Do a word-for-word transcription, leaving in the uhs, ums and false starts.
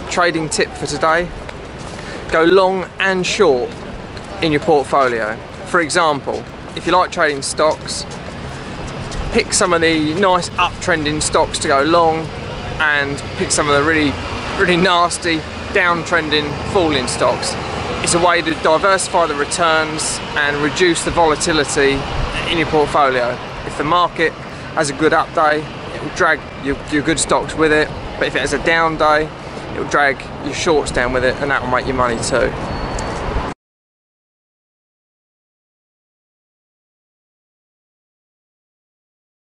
trading tip for today: go long and short in your portfolio. For example, if you like trading stocks, pick some of the nice uptrending stocks to go long, and pick some of the really, really nasty downtrending falling stocks. It's a way to diversify the returns and reduce the volatility in your portfolio. If the market has a good up day, it will drag your, your good stocks with it, but if it has a down day, it will drag your shorts down with it, and that will make you money too.